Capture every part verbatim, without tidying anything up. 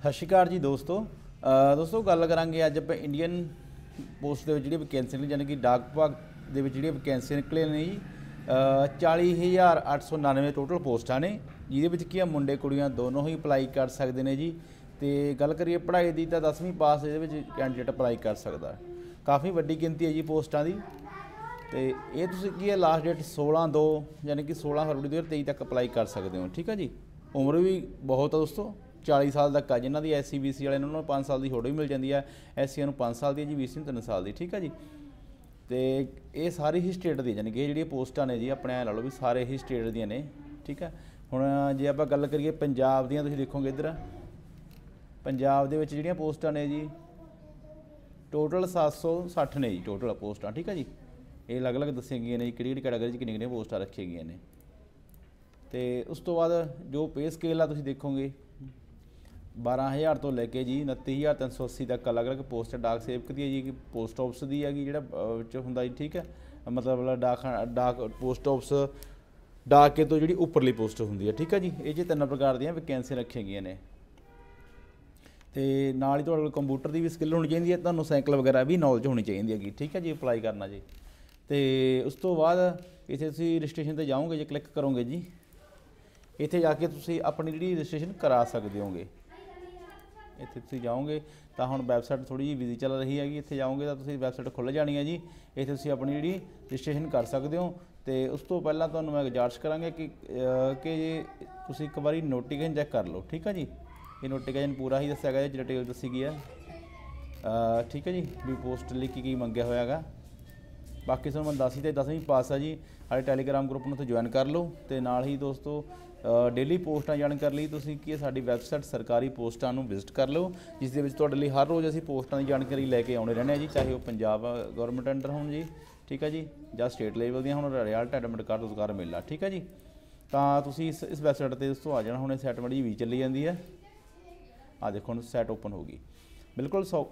ਸਤਿ ਸ਼੍ਰੀ ਅਕਾਲ ਜੀ ਦੋਸਤੋ ਅ ਦੋਸਤੋ ਗੱਲ ਕਰਾਂਗੇ ਅੱਜ ਆਪਾਂ ਇੰਡੀਅਨ ਪੋਸਟ ਦੇ ਵਿੱਚ ਜਿਹੜੀ ਵੈਕੈਂਸੀ ਨੇ ਯਾਨੀ ਕਿ ਡਾਕ ਵਿਭਾਗ ਦੇ ਵਿੱਚ ਜਿਹੜੀਆਂ ਵੈਕੈਂਸੀਆਂ ਨਿਕਲੀਆਂ ਨੇ ਜੀ ਚਾਲੀ ਹਜ਼ਾਰ ਅੱਠ ਸੌ ਉਣਾਨਵੇਂ ਟੋਟਲ ਪੋਸਟਾਂ ਨੇ ਜਿਹਦੇ ਵਿੱਚ ਕੀ ਆ ਮੁੰਡੇ ਕੁੜੀਆਂ ਦੋਨੋਂ ਹੀ ਅਪਲਾਈ ਕਰ ਸਕਦੇ ਨੇ ਜੀ। ਤੇ ਗੱਲ ਕਰੀਏ ਪੜ੍ਹਾਈ ਦੀ ਤਾਂ ਦਸਵੀਂ ਪਾਸ ਇਹਦੇ ਵਿੱਚ ਕੈਂਡੀਡੇਟ ਅਪਲਾਈ ਕਰ ਸਕਦਾ। ਕਾफ़ी ਵੱਡੀ ਗਿਣਤੀ ਹੈ ਜੀ ਪੋਸਟਾਂ ਦੀ। ਤੇ ਇਹ ਤੁਸੀਂ ਕੀ ਹੈ ਲਾਸਟ ਡੇਟ सोलह दो यानी कि सोलह फरवरी दो हज़ार तेईस तक अप्लाई कर सकते हो। ठीक है जी। उम्र भी बहुत है दोस्तों, चालीस साल तक है। जिन्हों की एस सी बी सी वाले उन्होंने पाँच साल की छुट भी मिल जाती है, एस सी पाँच साल की जी, बी सी तीन साल की। ठीक है जी। तो ये सारी ही स्टेट दी यानी कि जी पोस्टां ने जी अपने ला लो भी सारे ही स्टेट दी ने। ठीक है। हुण जे आपां गल करिए पंजाब दियां, तुसीं देखोगे इधर पंजाब दे विच जिहड़ियां पोस्टां ने जी टोटल सात सौ सठ ने जी टोटल पोस्टां। ठीक है जी। ये अलग अलग दसिया गई ने जी किहड़ी कैटागरी किन्नी किन्नी पोस्टां रखी गई ने। तो उस तो बाद जो पे स्केल आ तुसीं देखोगे बारह हज़ार तो लैके जी उनती हज़ार तीन सौ अस्सी तक अलग अलग पोस्ट डाक सेवक दी है जी, पोस्ट ऑफिस की हैगी जिहड़ा हुंदा जी। ठीक है। मतलब डाक डाक पोस्ट ऑफिस डाके तो जी उपरली पोस्ट होंगी है। ठीक है जी। ये तीन प्रकार दी वैकेंसियां रखी गई ने। तो नाल ही तुहाडे कोल कंप्यूटर की भी स्किल होनी चाहिए, तुहानूं साइकिल वगैरह भी नॉलेज होनी चाहिए हैगी। ठीक है जी। अप्लाई करना जी। तो उस तो बाद इत्थे तुसीं रजिस्ट्रेशन ते जाओगे जी, क्लिक करोगे जी, इत्थे जाके तुसीं अपनी जिहड़ी रजिस्ट्रेशन करा सकदे होगे। इत्थे तुसीं जाओगे तो हुण वैबसाइट थोड़ी जी बिजी चल रही हैगी, इत्थे जाओगे तो तुसीं वैबसाइट खुल जानी है जी। इत्थे तुसीं अपनी जिहड़ी रजिस्ट्रेशन कर सकदे हो। तो उस तो पहलां तुहानूं मैं गुजारिश करांगा कि कि तुसीं एक बारी नोटिफिकेशन चैक कर लो। ठीक है जी। ये नोटिफिकेशन पूरा ही दस्सिया गया, डिटेल दसी गई है। ठीक है जी। भी पोस्ट लिख की मंगया होया गा। बाकी तुहानूं मैं दस ही दसवीं पास है जी। हाले टैलीग्राम ग्रुप में तो ज्वाइन कर लो। तो नाल ही दोस्तों डेली पोस्टां जाण कर ਲਈ ਤੁਸੀਂ ਕੀ ਸਾਡੀ ਵੈਬਸਾਈਟ ਸਰਕਾਰੀ ਪੋਸਟਾਂ ਨੂੰ ਵਿਜ਼ਿਟ ਕਰ ਲਓ, ਜਿਸ ਦੇ ਵਿੱਚ ਤੁਹਾਡੇ ਲਈ ਹਰ ਰੋਜ਼ ਅਸੀਂ ਪੋਸਟਾਂ ਦੀ ਜਾਣਕਾਰੀ ਲੈ ਕੇ ਆਉਣੇ ਰਹਿੰਦੇ ਹਾਂ ਜੀ, ਚਾਹੇ ਉਹ ਪੰਜਾਬ ਗਵਰਨਮੈਂਟ ਅੰਡਰ ਹੋਣ ਜੀ। ਠੀਕ ਹੈ ਜੀ। ਜਾਂ ਸਟੇਟ ਲੈਵਲ ਦੀਆਂ ਹੁਣ ਰਿਜ਼ਲਟ ਐਡਮਿਟ ਕਾਰਡ ਰੁਜ਼ਗਾਰ ਮੇਲਾ। ਠੀਕ ਹੈ ਜੀ। ਤਾਂ ਤੁਸੀਂ ਇਸ ਇਸ ਵੈਬਸਾਈਟ 'ਤੇ ਦੋਸਤੋਂ ਆ ਜਾਣਾ। ਹੁਣ ਸੈਟ ਮੜੀ ਵੀ ਚੱਲੀ ਜਾਂਦੀ ਹੈ। ਆ ਦੇਖੋ ਹੁਣ ਸੈਟ ਓਪਨ ਹੋ ਗਈ बिल्कुल सौ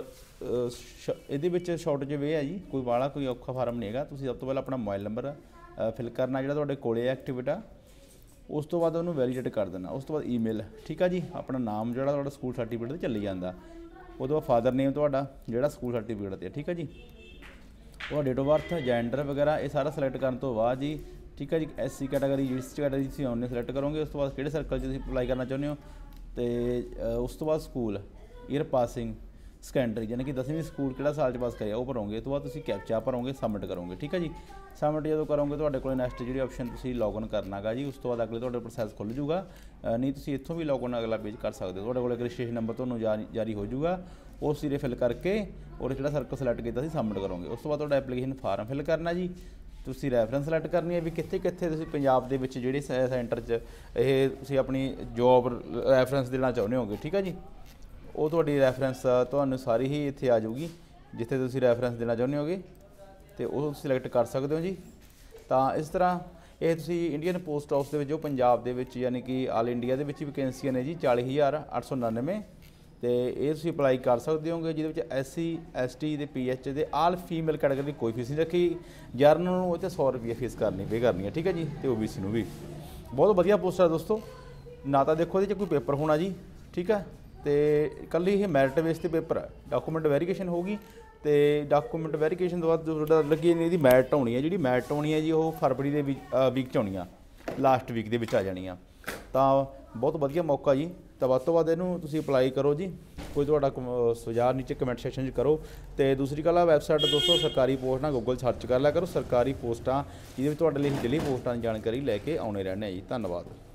ये शॉर्ट जो वे है जी, कोई वाला कोई औखा फार्म नहीं है। तुसीं सब तो पहले अपना मोबाइल नंबर फिल करना जिहड़ा तुहाडे कोले एक्टिवेट आ, उस तो बाद उन्होंने वैलीडेट कर देना। उस तो बाद ईमेल। ठीक है जी। अपना नाम जो तुहाडा स्कूल सर्टिफिकेट ते चली जाता, उस तो बाद फादर नेम तुहाडा जिहड़ा स्कूल सर्टिफिकेट ते। ठीक है जी। वो डेट ऑफ बर्थ जेंडर वगैरह ये सारा सिलेक्ट करने तो बाद जी। ठीक है जी। एस सी कैटागरी जिस कैटागरी तुसीं आउणे सिलेक्ट करोगे, उस तो बाद किहड़े सर्कल च तुसीं अप्लाई करना चाहुंदे हो। तो उस तो बाद स्कूल ईयर पासिंग सैकेंडरी यानी कि दसवीं स्कूल किहड़ा साल पास करिया वो भरोगे। तो बाद तुसीं कैप्चा भरोगे, सबमिट करोगे। ठीक है जी। सबमिट जो करोगे तो कोल नैक्सट जी ऑप्शन तुसीं लॉगिन करना गा जी। उस तो बाद अगले तुहाडा प्रोसैस खुल जूगा। नहीं तुसीं इत्थों भी लॉगिन अगला पेज कर सकते हो। तुहाडे कोल एक रजिस्ट्रेशन नंबर तुहानूं जारी जारी हो जूगा, उस सिरे फिल करके और जिहड़ा सर्कल सिलेक्ट कीता सी सबमिट करोगे। उस तो बाद तुहाडा एप्लीकेशन फार्म फिल करना जी। तुसीं रैफरेंस सिलेक्ट करनी है भी कित्थे कित्थे तुसीं पंजाब दे विच जिहड़े सेंटर च इह तुसीं अपनी जॉब रैफरेंस देना चाहुंदे होगे। ठीक है जी। वो तुहाडी रैफरेंस तुहानूं सारी ही इत्थे आ जाऊगी जिथे तुसीं रैफरेंस देना चाहुंदे होगे, तो वो सिलेक्ट कर सकते हो जी। तो इस तरह ये तुसीं इंडियन पोस्ट ऑफिस दे विच जो पंजाब दे विच यानी कि आल इंडिया दे विच वैकेंसियां ने जी चाली हज़ार अठ सौ उनानवे। तो ये तुसीं अप्लाई कर सकते होगे, जिहदे विच एस सी एस टी ते पी एच दे आल फीमेल कैटेगरी दी कोई फीस नहीं रखी। जरनल नूं उत्ते सौ रुपये फीस करनी पे करनी है। ठीक है जी। तो ओ बी सी नूं भी बहुत वधिया पोस्ट है दोस्तों। ना तो देखो इहदे च कोई पेपर होना जी। ठीक है। तो कल ही मैरिट बेस ते पेपर है, डाकूमेंट वेरीफिकेशन होगी। तो डाकूमेंट वेरीफिकेशन तो बाद जो लगी नहीं मैरिट आनी है, जी मैरिट आनी है जी वो फरवरी के वीक च आनी आ, लास्ट वीक के आ जानी आ। तो बहुत वधिया मौका जी। तो वध तो वध इहनूं तुसीं अप्लाई करो जी। कोई तुहाडा सुझाव नीचे कमेंट सैक्शन च करो। तो दूसरी गल वैबसाइट दोस्तों सरकारी पोस्ट ना गूगल सर्च कर लिया करो, सरकारी पोस्टां जिहदे विच तुहाडे लई डेली पोस्टां की जानकारी लैके आउणे रहने जी। धन्नवाद।